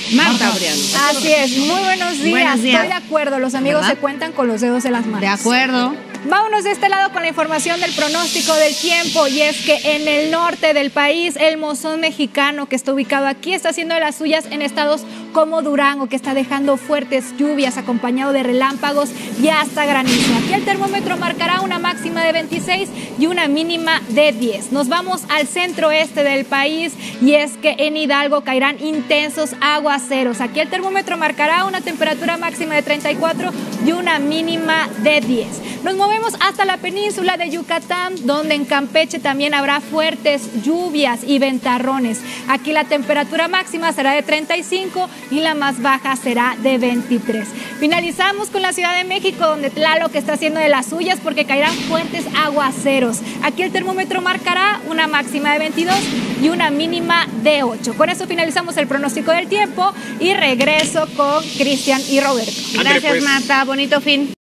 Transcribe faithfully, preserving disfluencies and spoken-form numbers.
Marta Briano. Así es, muy buenos días. Buenos días. Estoy de acuerdo, los amigos ¿Verdad? se cuentan con los dedos de las manos. De acuerdo. Vámonos de este lado con la información del pronóstico del tiempo, y es que en el norte del país el monzón mexicano que está ubicado aquí está haciendo de las suyas en estados como Durango, que está dejando fuertes lluvias acompañado de relámpagos y hasta granizo. Aquí el termómetro marcará una máxima de veintiséis y una mínima de diez. Nos vamos al centro este del país, y es que en Hidalgo caerán intensos aguaceros. Aquí el termómetro marcará una temperatura máxima de treinta y cuatro y una mínima de diez. Nos movemos hasta la península de Yucatán, donde en Campeche también habrá fuertes lluvias y ventarrones. Aquí la temperatura máxima será de treinta y cinco y la más baja será de veintitrés. Finalizamos con la Ciudad de México, donde Tlaloc está haciendo de las suyas porque caerán fuertes aguaceros. Aquí el termómetro marcará una máxima de veintidós y una mínima de ocho. Con eso finalizamos el pronóstico del tiempo y regreso con Cristian y Roberto. Gracias, Marta. Bonito fin.